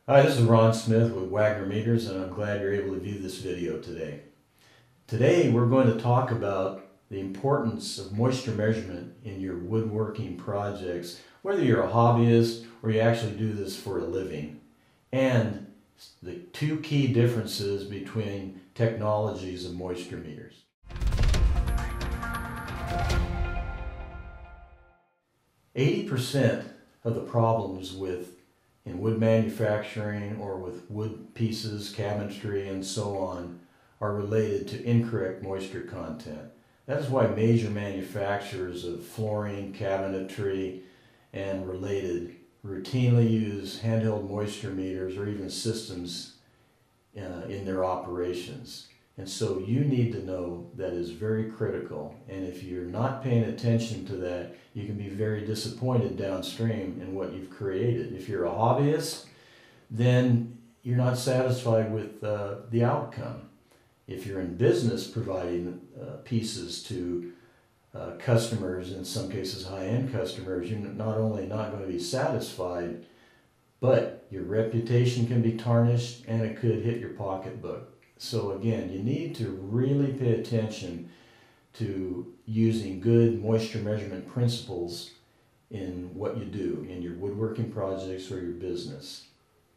Hi, this is Ron Smith with Wagner Meters, and I'm glad you're able to view this video today. Today we're going to talk about the importance of moisture measurement in your woodworking projects, whether you're a hobbyist or you actually do this for a living, and the two key differences between technologies of moisture meters. "80% of the problems in wood manufacturing or with wood pieces, cabinetry, and so on are related to incorrect moisture content. That is why major manufacturers of flooring, cabinetry, and related routinely use handheld moisture meters or even systems in their operations. And so you need to know that is very critical. And if you're not paying attention to that, you can be very disappointed downstream in what you've created. If you're a hobbyist, then you're not satisfied with the outcome. If you're in business providing pieces to customers, in some cases high-end customers, you're not only not going to be satisfied, but your reputation can be tarnished and it could hit your pocketbook. So again, you need to really pay attention to using good moisture measurement principles in what you do in your woodworking projects or your business.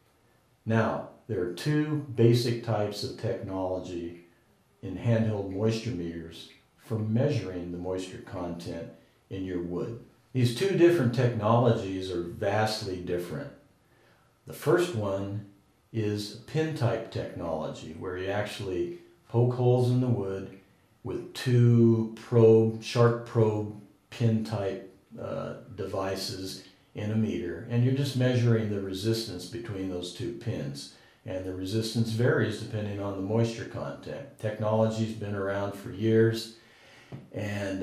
Now, there are two basic types of technology in handheld moisture meters for measuring the moisture content in your wood. These two different technologies are vastly different. The first one is pin type technology, where you actually poke holes in the wood with two sharp probe pin type devices in a meter, and you're just measuring the resistance between those two pins, and the resistance varies depending on the moisture content. Technology's been around for years and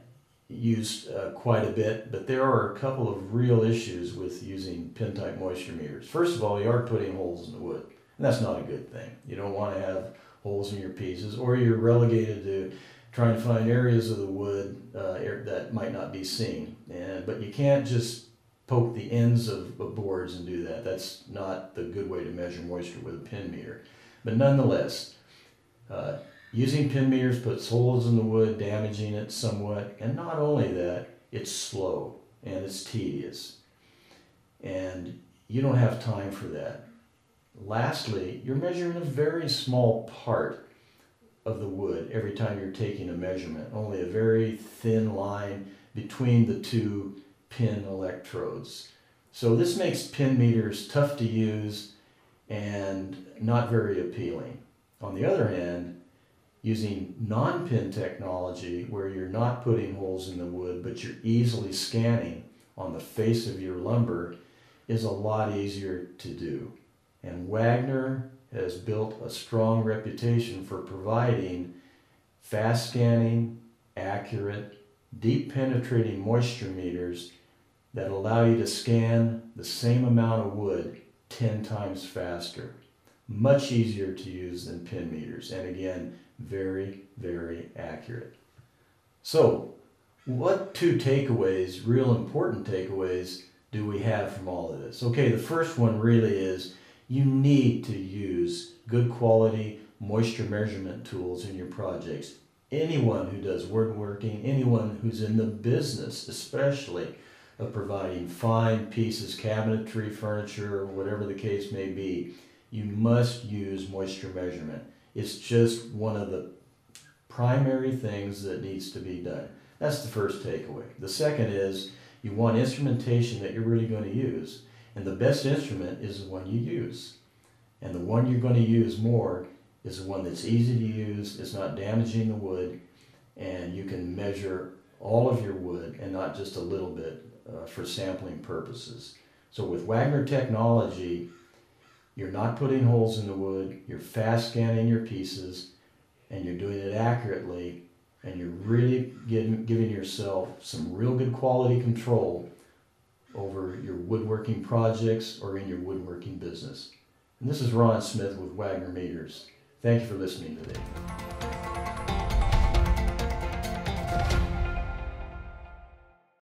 used quite a bit, but there are a couple of real issues with using pin type moisture meters. First of all, you are putting holes in the wood, and that's not a good thing. You don't want to have holes in your pieces, or you're relegated to trying to find areas of the wood that might not be seen. But you can't just poke the ends of boards and do that. That's not the good way to measure moisture with a pin meter. But nonetheless, using pin meters puts holes in the wood, damaging it somewhat, and not only that, it's slow and it's tedious, and you don't have time for that. Lastly, you're measuring a very small part of the wood every time you're taking a measurement, only a very thin line between the two pin electrodes. So this makes pin meters tough to use and not very appealing. On the other hand, using non-pin technology, where you're not putting holes in the wood but you're easily scanning on the face of your lumber, is a lot easier to do. And Wagner has built a strong reputation for providing fast scanning, accurate, deep penetrating moisture meters that allow you to scan the same amount of wood 10 times faster. Much easier to use than pin meters, and again, very, very accurate. So, what two takeaways, real important takeaways, do we have from all of this? Okay, the first one really is you need to use good quality moisture measurement tools in your projects. Anyone who does woodworking, anyone who's in the business especially of providing fine pieces, cabinetry, furniture, or whatever the case may be, you must use moisture measurement. It's just one of the primary things that needs to be done. That's the first takeaway. The second is you want instrumentation that you're really going to use. And the best instrument is the one you use. And the one you're going to use more is the one that's easy to use, it's not damaging the wood, and you can measure all of your wood and not just a little bit for sampling purposes. So with Wagner technology, you're not putting holes in the wood, you're fast scanning your pieces, and you're doing it accurately, and you're really giving yourself some real good quality control over your woodworking projects or in your woodworking business. And this is Ron Smith with Wagner Meters. Thank you for listening today.